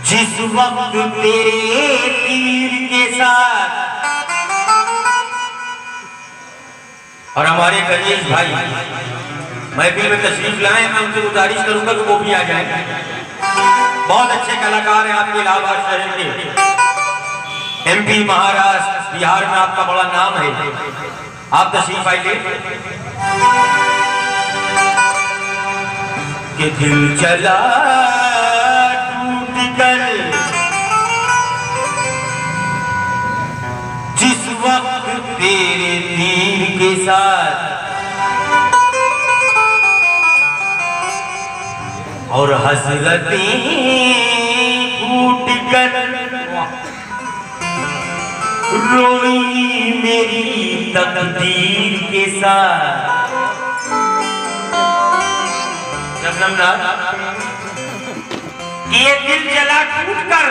जिस वक्त तेरे तीर के साथ और हमारे गणेश भाई महफिल में तशरीफ लाए, मैं उनसे गुजारिश करूंगा कि वो भी आ जाए। बहुत अच्छे कलाकार हैं आपके इलाहाबाद शहर के, एमपी, महाराष्ट्र, बिहार में आपका बड़ा नाम है। आप तशरीफ आइए। कि दिल चला टूट कर जिस वक्त तेरे तीर के साथ, और हसरतें टूट कर रोई मेरी तकदीर के साथ। ये दिल जला टूट कर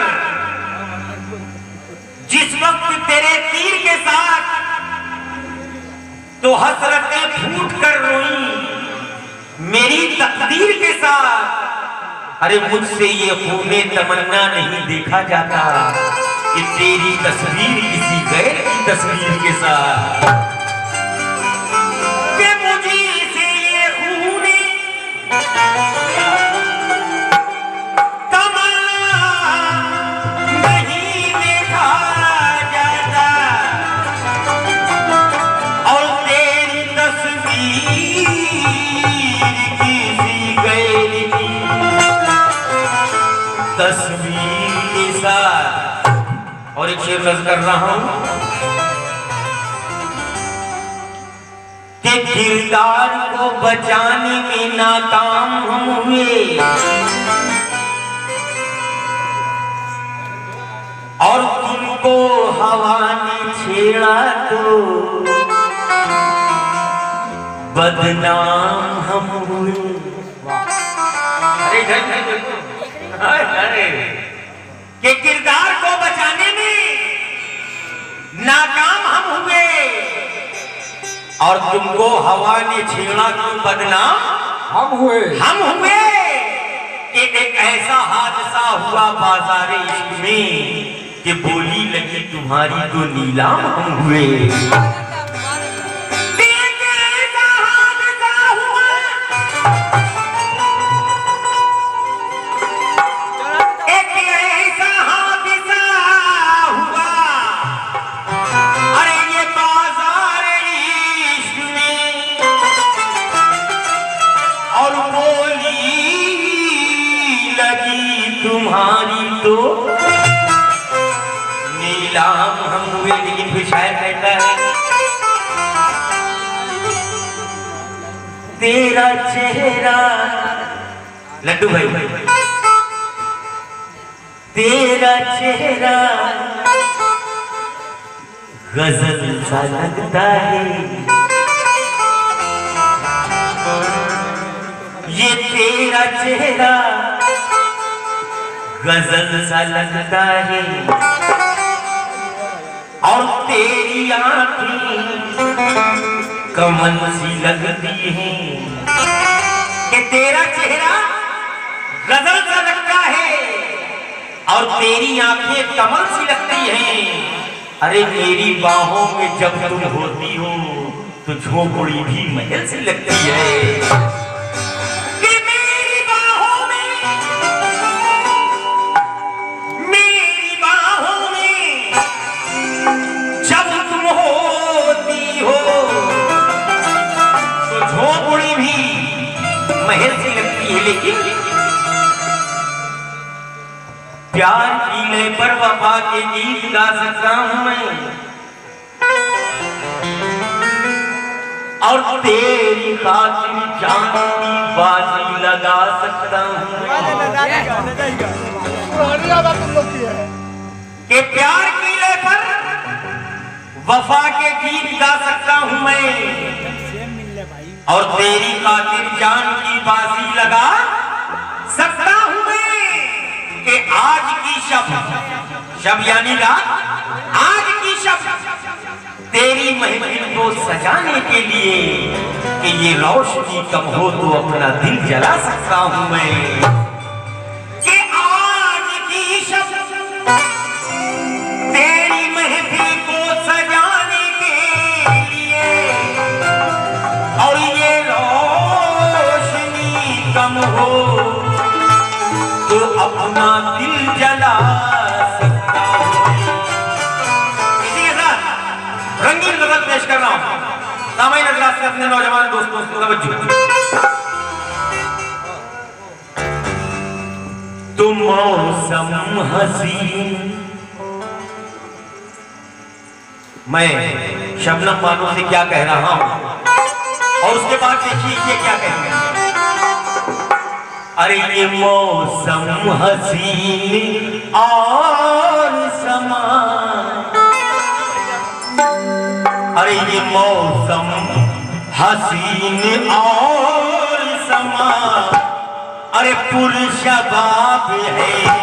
जिस वक्त तेरे तीर के साथ, तो हसरतें फूट कर रोई मेरी तकदीर के साथ। अरे मुझसे ये खूने तमन्ना नहीं देखा जाता कि तेरी तस्वीर किसी गैर की तस्वीर के साथ। कि मुझे से ये खूने तस्वीर के साथ। और एक शेर नज़र कर रहा हूं कि किरदार को बचाने में नाकाम हम हुए, और तुमको हवा ने छेड़ा तो बदनाम हम हुए। अरे कि किरदार को बचाने में नाकाम हम हुए, और तुमको हवा ने छेड़ा तो बदनाम हम हुए। कि एक ऐसा हादसा हुआ बाजारे इश्क में कि बोली लगी तुम्हारी तो नीलाम हम हुए। तुम्हारी तो नीलाम हम हुए। लेकिन फिर शायर कहता है तेरा चेहरा, लड्डू भाई, तेरा चेहरा गजल सा लगता है, ये तेरा चेहरा गजल सा लगता है, और तेरी आंखें कमल सी लगती हैं। कि तेरा चेहरा गजल सा लगता है और तेरी आंखें कमल सी लगती हैं। अरे मेरी बाहों में जब तुम होती हो तो झोपड़ी भी महल सी लगती है। महल से लगती है। लेकिन प्यार की लय पर वफा के गीत गा सकता हूं मैं, और तेरी खातिर जान की बाजी लगा सकता हूं। कि प्यार की लय पर वफा के गीत गा सकता हूं मैं, और तेरी खातिर जान की बाजी लगा सकता हूं मैं। कि आज की शब यानी रात, आज की शब तेरी महफिल को सजाने के लिए कि ये रोशनी कम हो तो अपना दिल जला सकता हूं मैं। कि आज की शब अपना दिल जला सकता हूं। इसी के साथ रंगीन गजल पेश कर रहा हूं। सामाई नजरात से अपने नौजवान दोस्तों से तवज्जो। तुम मौसम हसीन, मैं शबनम बानो से क्या कह रहा हूं और उसके बाद देखिए ये क्या कहेंगे। अरे ये मौसम हसीन और समा, अरे ये मौसम हसीन और समा, अरे पुरशबाब है।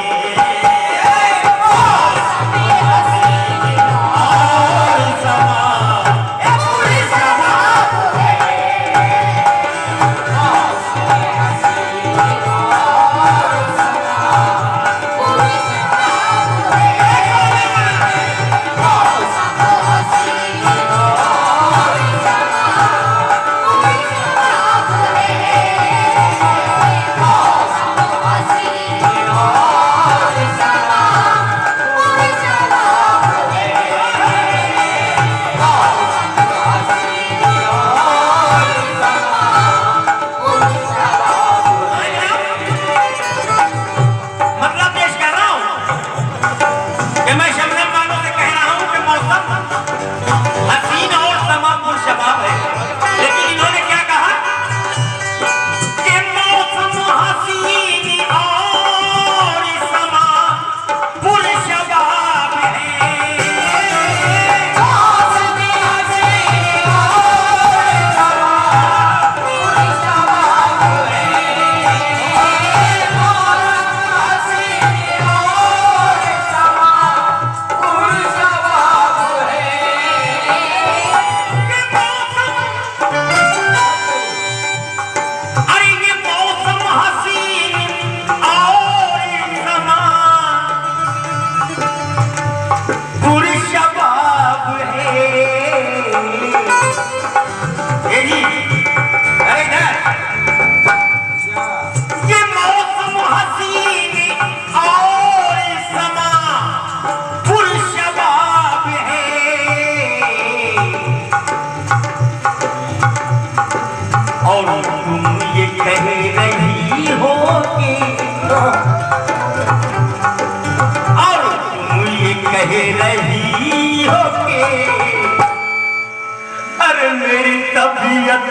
अरे मेरी तबीयत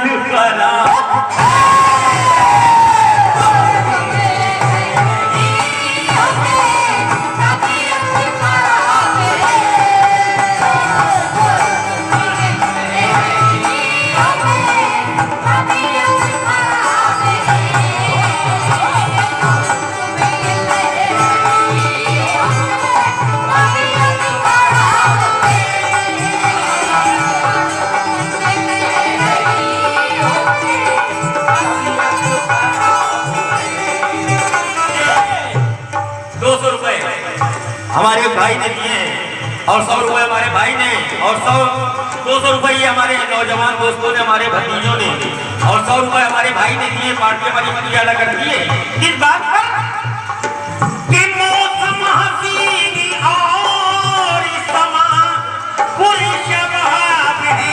खराब, हमारे भाई ने दिए और 100 रुपए हमारे भाई ने और 200 रुपए हमारे नौजवान दोस्तों ने, हमारे भतीजों ने और 100 रुपए हमारे भाई ने दिए। पार्टी हमारी पूरी अलग कर दिए इस बात पर कि मौसम हसीन और समा पुरशबाब है।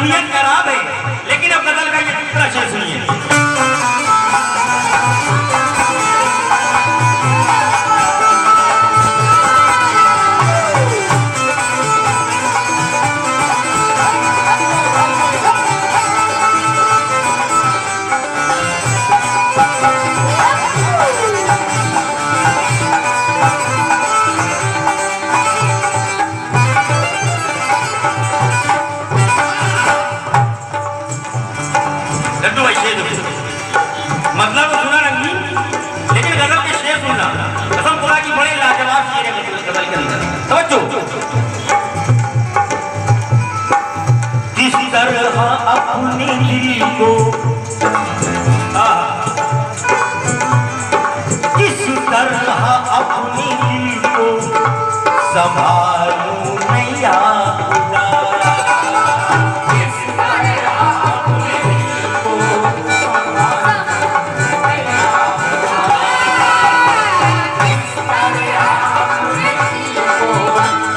तबीयत खराब है, लेकिन अब गजल का ये दूसरा शेर सुनिए। मतलब सुना रंगीन, लेकिन गजल के शेर सुनना कसम खुदा की बड़े लाजवाब शेर है गजल के अंदर। समझो, किस तरह अपने दिल को किस तरह अपने दिल को संभालूं मैं यार